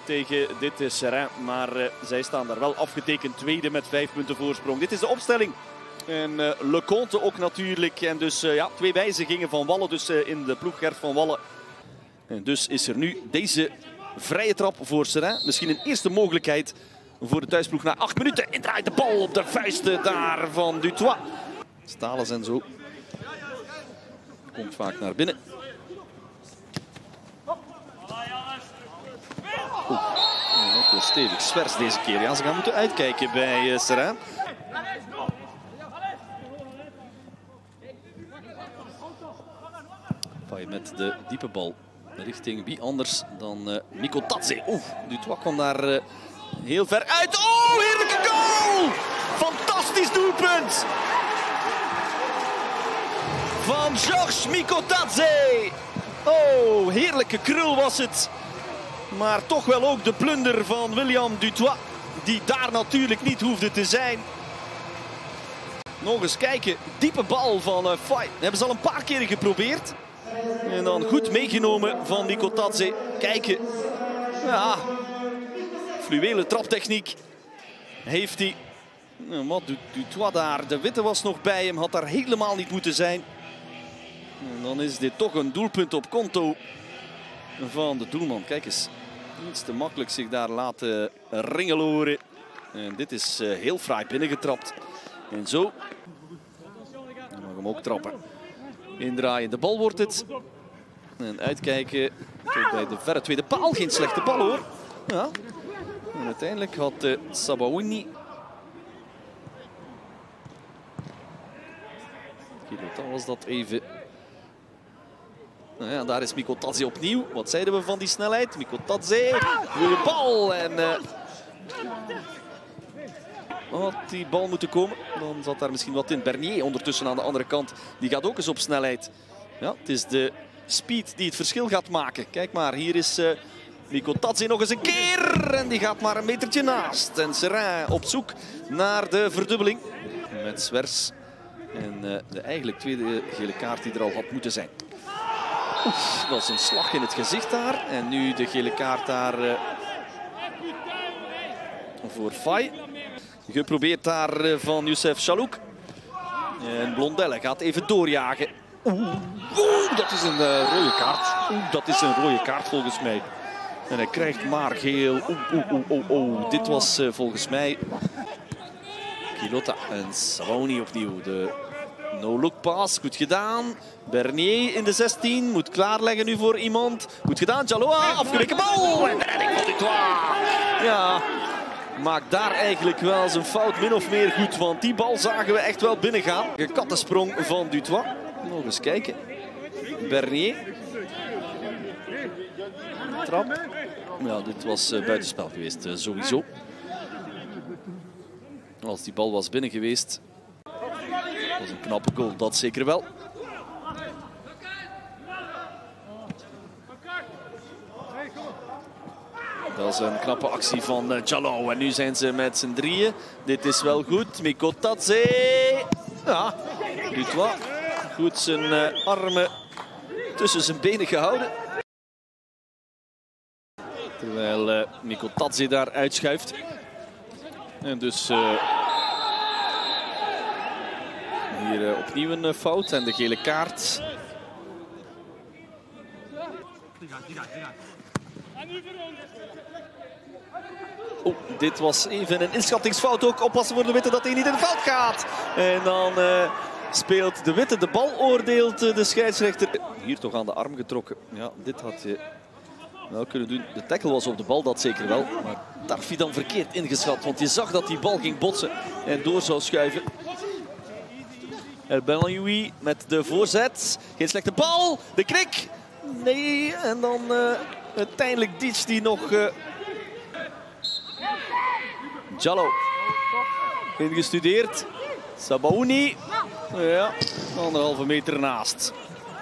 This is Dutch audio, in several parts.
tegen dit Seraing. Maar zij staan daar wel afgetekend tweede met 5 punten voorsprong. Dit is de opstelling. En Leconte ook natuurlijk. En dus ja, 2 wijzigingen van Walle dus in de ploeg Gert van Walle. En dus is er nu deze vrije trap voor Seraing. Misschien een eerste mogelijkheid voor de thuisploeg na 8 minuten. Indraait de bal op de vuisten daar van Dutoit. Stalens en zo. Komt vaak naar binnen. Ook wel stevig zwers deze keer. Ja, ze gaan moeten uitkijken bij Seraing. Pai met de diepe bal richting wie anders dan Mikotadze. Oeh, Dutoit kwam daar heel ver uit. Oh, heerlijke goal! Fantastisch doelpunt! Van Georges Mikotadze. Oh, heerlijke krul was het. Maar toch wel ook de blunder van William Dutoit. Die daar natuurlijk niet hoefde te zijn. Nog eens kijken. Diepe bal van Pai. Dat hebben ze al een paar keer geprobeerd. En dan goed meegenomen van Mikotadze. Kijken. Ja. Fluwele traptechniek heeft hij. Wat doet Dutoit daar? De witte was nog bij hem. Had daar helemaal niet moeten zijn. En dan is dit toch een doelpunt op konto van de doelman. Kijk eens. Iets te makkelijk zich daar laten ringeloren. En dit is heel fraai binnengetrapt. En zo. Dan mag hem ook trappen. Indraaien. De bal wordt het. En uitkijken. Tot bij de verre tweede paal. Geen slechte bal hoor. Ja. En uiteindelijk had Sabaouni. Dan was dat even. Nou ja, daar is Mikotadze opnieuw. Wat zeiden we van die snelheid? Mikotadze, goede bal. En had die bal moeten komen, dan zat daar misschien wat in. Bernier ondertussen aan de andere kant. Die gaat ook eens op snelheid. Ja, het is de speed die het verschil gaat maken. Kijk maar, hier is Mikotadze nog eens een keer. En die gaat maar een metertje naast. En Seraing op zoek naar de verdubbeling. Met Zwers. En de eigenlijk tweede gele kaart die er al had moeten zijn. Oef, dat was een slag in het gezicht daar. En nu de gele kaart daar voor Pai. Geprobeerd daar van Youssef Chalouk. En Blondelle gaat even doorjagen. Oeh, dat is een rode kaart. Oeh, dat is een rode kaart volgens mij. En hij krijgt maar geel. Dit was volgens mij Quilota en Sabaouni opnieuw. De no-look pass, goed gedaan. Bernier in de 16, moet klaarleggen nu voor iemand. Goed gedaan, Jaloa, afgeweken bal. En de redding van Dutoit. Ja, maakt daar eigenlijk wel zijn fout min of meer goed. Want die bal zagen we echt wel binnengaan. Een kattensprong van Dutoit. Nog eens kijken. Bernier. Trap. Ja, dit was buitenspel geweest, sowieso. Als die bal was binnen geweest. Dat was een knappe goal, dat zeker wel. Dat is een knappe actie van Jallo. En nu zijn ze met z'n drieën. Dit is wel goed. Mikotadze. Ja, Dutoit. Goed zijn armen tussen zijn benen gehouden. Terwijl Mikotadze daar uitschuift. En dus hier opnieuw een fout en de gele kaart. Oh, dit was even een inschattingsfout ook. Oppassen voor de witte dat hij niet in het veld gaat. En dan speelt de witte de bal, oordeelt de scheidsrechter. Hier toch aan de arm getrokken. Ja, dit had je wel kunnen doen. De tackle was op de bal, dat zeker wel. Maar Tarfi dan verkeerd ingeschat, want je zag dat die bal ging botsen en door zou schuiven. El Benayoui met de voorzet. Geen slechte bal. De krik. Nee, en dan uiteindelijk ditcht hij nog. Jallo. Ingestudeerd. Sabaouni. Ja, 1,5 meter naast.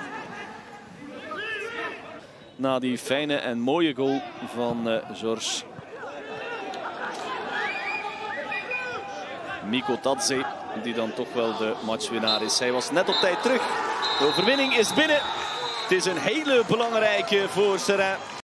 Na die fijne en mooie goal van Georges Mikotadze, die dan toch wel de matchwinnaar is. Hij was net op tijd terug. De overwinning is binnen. Het is een hele belangrijke voor Seraing.